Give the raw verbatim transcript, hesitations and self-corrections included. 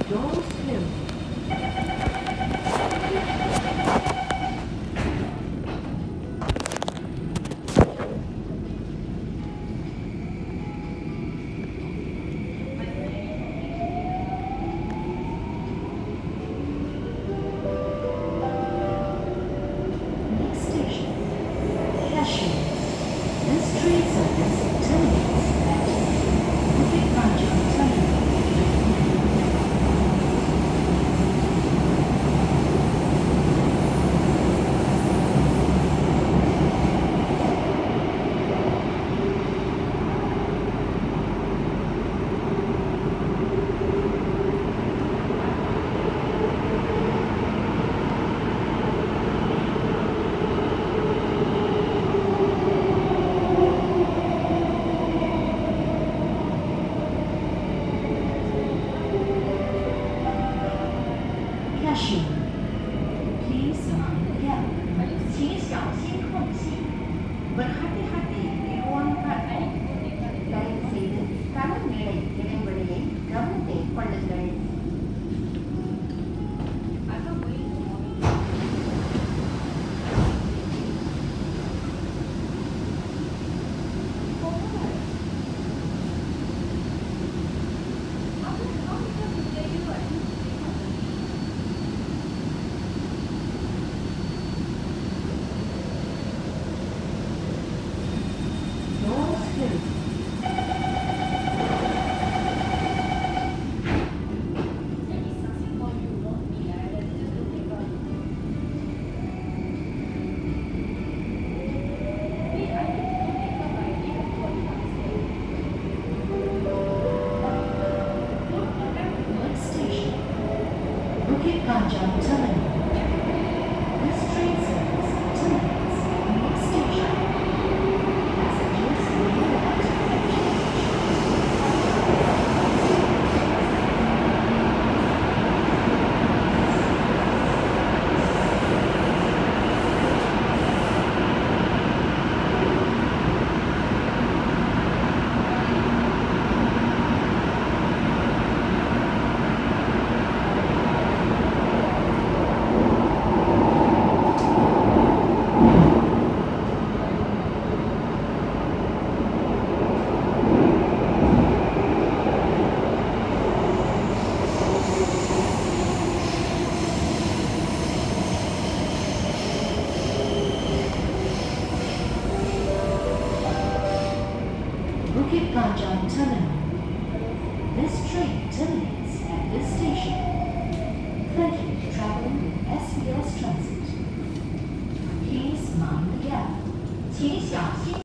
Doors closed. Next station, Hillview. This train service terminates at Bukit Panjang Terminate. Hillview. Please mind the gap. 请小心空隙. Berhati-hati di ruang parkir. தயவு செய்து தனி நிலை இடைவெளியை கவனத்தில் கொள்ளுங்கள். Doors closed. Next station, Bukit Panjang Terminate. This train service terminates at the next station. Passengers will be allowed to Bukit Panjang Terminal. This train terminates at this station. Thank you for traveling with S B S Transit. Please mind the gap. 请小心